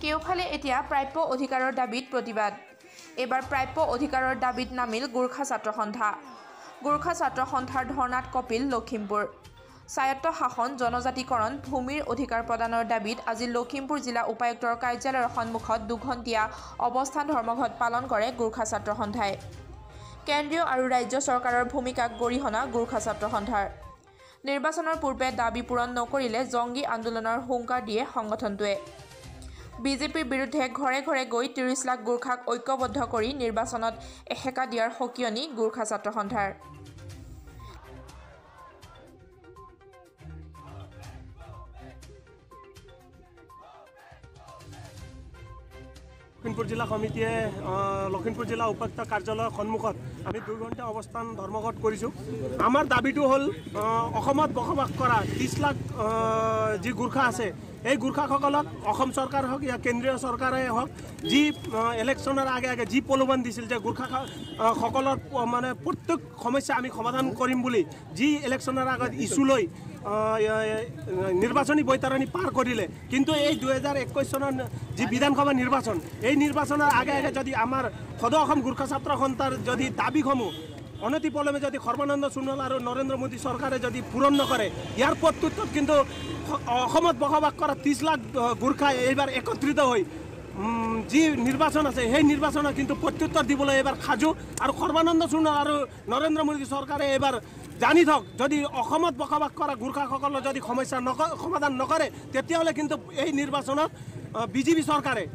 কেওফালে এতিয়া প্ৰাপ্য অধিকাৰৰ দাবীত প্ৰতিবাদ এবাৰ প্ৰাপ্য অধিকাৰৰ দাবীত নামিল গোৰ্খা ছাত্ৰ সন্থা গোৰ্খা ছাত্ৰ সন্থাৰ ধৰ্ণাত কপিল লখিমপুৰ স্বায়ত্ত শাসন জনজাতিকৰণ ভূমিৰ অধিকাৰ প্ৰদানৰ দাবীত আজি লখিমপুৰ জিলা উপায়ুক্তৰ কাৰ্যালয়ৰ সন্মুখত দুঘণ্টীয়া অৱস্থান ধৰ্মঘট পালন কৰে গোৰ্খা ছাত্ৰ সন্থাই কেন্দ্ৰীয় আৰু ৰাজ্য চৰকাৰৰ ভূমিকাক গৰিহণা গোৰ্খা ছাত্ৰ সন্থাৰ নিৰ্বাচনৰ পূৰ্বে দাবী পূৰণ নকৰিলে জংগী আন্দোলনৰ হুংকাৰ দিয়ে সংগঠনটোৱে বিজেপিৰ বিৰুদ্ধে ঘৰে ঘৰে গৈ ৩০ লাখ গোৰ্খাক ঐক্যবদ্ধ কৰি নিৰ্বাচনত এহেকা দিয়াৰ সকিয়নি গোৰ্খা ছাত্ৰ সন্থাৰ লখিমপুৰ জিলা সমিতিয়ে লখিমপুৰ জিলা উপায়ুক্ত কাৰ্যালয়ৰ সন্মুখত আমি ২ ঘণ্টা অৱস্থান ধৰ্মঘট কৰিছোঁ আমাৰ দাবীটো হ'ল অসমত বসবাস কৰা ৩০ লাখ যি গোৰ্খা আছে এই গোৰ্খাসকলক অসম চৰকাৰ হওক ইয়া কেন্দ্ৰীয় চৰকাৰে হওক যি ইলেকশ্যনৰ আগে আগে যি প্ৰলোভন দিছিল যে গোৰ্খাসকলৰ মানে প্ৰত্যেক সমস্যা আমি সমাধান কৰিম বুলি যি ইলেকশ্যনৰ আগত ইছ্যু লৈ নিৰ্বাচনী বৈতৰণি পাৰ কৰিলে কিন্তু এই ২০২১ চনৰ যি বিধানসভা নিৰ্বাচন এই নিৰ্বাচনৰ আগে আগে যদি আমাৰ সদৌ অসম গোৰ্খা ছাত্ৰ সন্থাৰ যদি দাবীসমূহ অনতিপলমে যদি সৰ্বানন্দ সোণোৱাল আৰু নৰেন্দ্ৰ মোদী চৰকাৰে যদি পূৰণ নকৰে ইয়াৰ প্ৰত্যুত্তৰত কিন্তু অসমত বসবাস কৰা ৩০ লাখ গোৰ্খা এইবাৰ একত্ৰিত হৈ যি নিৰ্বাচন আছে সেই নিৰ্বাচনত কিন্তু প্ৰত্যুত্তৰ দিবলৈ এইবাৰ সাজু আৰু সৰ্বানন্দ সোণোৱাল আৰু নৰেন্দ্ৰ মোদী চৰকাৰে এইবাৰ জানি থওক যদি অসমত বসবাস কৰা গোৰ্খাসকলৰ যদি সমস্যা সমাধান নকৰে তেতিয়াহ'লে কিন্তু এই নিৰ্বাচনত বিজেপি চৰকাৰে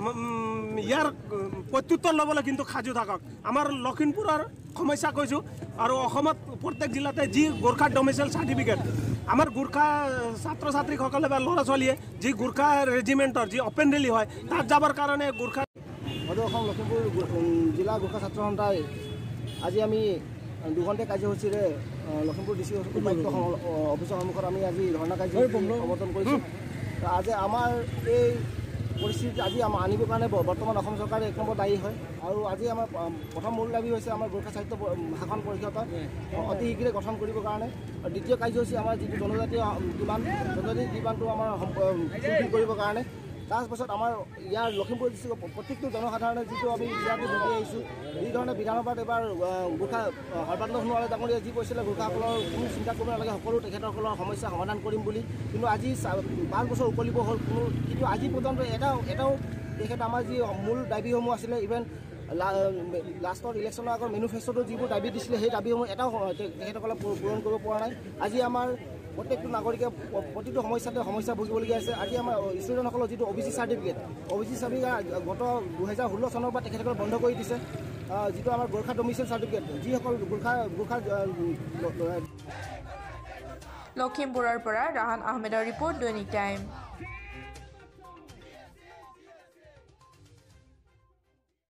ইয়াৰ প্ৰত্যুত্তৰ ল'বলৈ কিন্তু সাজু থাকক আমাৰ লখিমপুৰৰ সমস্যা কৈছোঁ আৰু অসমত প্ৰত্যেক জিলাতে যি গোৰ্খা ডমিচাইল চাৰ্টিফিকেট আমাৰ গোৰ্খা ছাত্ৰ ছাত্ৰীসকলে বা ল'ৰা ছোৱালীয়ে যি গোৰ্খা ৰেজিমেণ্টৰ যি অপেন ৰেলী হয় তাত যাবৰ কাৰণে গোৰ্খা সদৌ অসম লখিমপুৰ জিলা গোৰ্খা ছাত্ৰ সন্থাই আজি আমি দুঘণ্টীয়া কাৰ্যসূচীৰে লখিমপুৰ ডিচি উপায়ুক্ত অফিচৰ সন্মুখত আমি আজি ধৰ্ণা কাৰ্যসূচী প্ৰৱৰ্তন কৰিছোঁ আজি আমাৰ এই পৰিস্থিতি আজি আমাৰ আনিবৰ কাৰণে বৰ্তমান অসম চৰকাৰে ১ নম্বৰ দায়ী হয় আৰু আজি আমাৰ প্ৰথম মূল দাবী হৈছে আমাৰ গোৰ্খা সাহিত্য শাসন পৰিষদ অতি শীঘ্ৰে গঠন কৰিবৰ কাৰণে আৰু দ্বিতীয় কাৰ্যসূচী আমাৰ যিটো জনজাতীয় ডিমাণ্ডটো আমাৰ ফুলফিল কৰিবৰ কাৰণে তাৰপাছত আমাৰ ইয়াৰ লখিমপুৰ ডিষ্ট্ৰিক্টৰ প্ৰত্যেকটো জনসাধাৰণে যিটো আমি ইয়াতে ভুগি আহিছোঁ যিধৰণে বিধানসভাত এবাৰ গোৰ্খা সৰ্বানন্দ সোণোৱাল ডাঙৰীয়াই যি কৈছিলে গোৰ্খাসকলৰ কোনো চিন্তা কৰিব নালাগে সকলো তেখেতসকলৰ সমস্যা সমাধান কৰিম বুলি কিন্তু আজি ৫ বছৰ উকলিব হ'ল কিন্তু আজি পৰ্যন্ত এটাও তেখেত আমাৰ যি মূল দাবীসমূহ আছিলে ইভেন লাষ্টৰ ইলেকশ্যনৰ আগৰ মেনিফেষ্টোটো যিবোৰ দাবী দিছিলে সেই দাবীসমূহ এটাও তেখেতসকলে পূৰণ কৰিব পৰা নাই আজি আমাৰ প্ৰত্যেকটো নাগৰিকে প্ৰতিটো সমস্যা ভুগিবলগীয়া আছে আজি আমাৰ ষ্টুডেণ্টসকলৰ যিটো OBC চাৰ্টিফিকেট গত ২০১৬ চনৰ পৰা তেখেতসকলে বন্ধ কৰি দিছে যিটো আমাৰ গোৰ্খা ডমিচাইল চাৰ্টিফিকেট যিসকল গোৰ্খা লখিমপুৰৰ পৰা ৰাহান আহমেদৰ ৰিপৰ্ট দৈনিক টাইম।